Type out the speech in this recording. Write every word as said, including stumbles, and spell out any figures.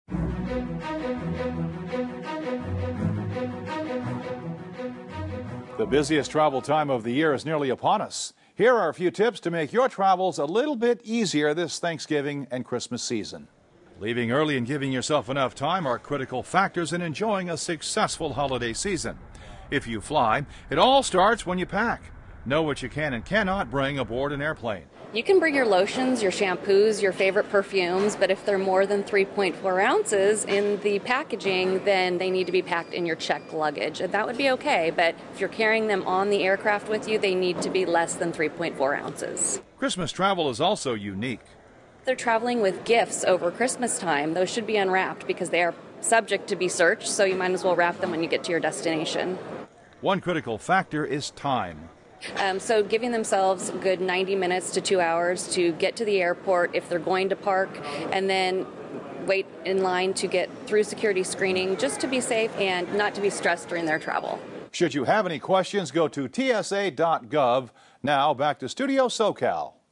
The busiest travel time of the year is nearly upon us. Here are a few tips to make your travels a little bit easier this Thanksgiving and Christmas season. Leaving early and giving yourself enough time are critical factors in enjoying a successful holiday season. If you fly, it all starts when you pack. Know what you can and cannot bring aboard an airplane. You can bring your lotions, your shampoos, your favorite perfumes, but if they're more than three point four ounces in the packaging, then they need to be packed in your checked luggage. And that would be okay, but if you're carrying them on the aircraft with you, they need to be less than three point four ounces. Christmas travel is also unique. They're traveling with gifts over Christmas time. Those should be unwrapped because they are subject to be searched, so you might as well wrap them when you get to your destination. One critical factor is time. Um, so giving themselves a good ninety minutes to two hours to get to the airport if they're going to park, and then wait in line to get through security screening just to be safe and not to be stressed during their travel. Should you have any questions, go to T S A dot gov. Now back to Studio SoCal.